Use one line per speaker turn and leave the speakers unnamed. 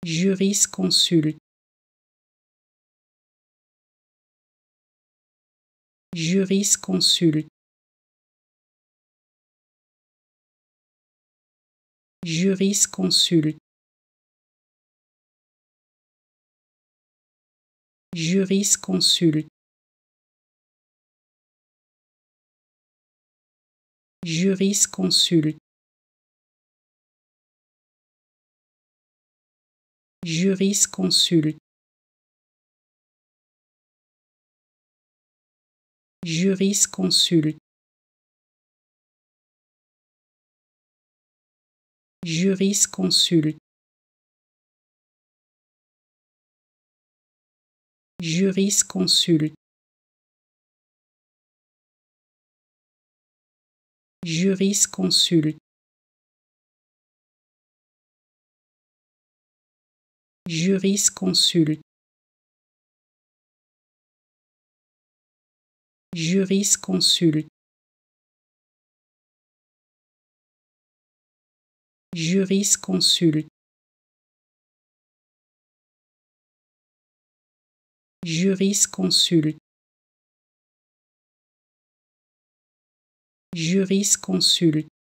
jurisconsulte, jurisconsulte, jurisconsulte, jurisconsulte, jurisconsulte, jurisconsulte, jurisconsulte, jurisconsulte, jurisconsulte, jurisconsulte, jurisconsulte, jurisconsulte, jurisconsulte, jurisconsulte, jurisconsulte,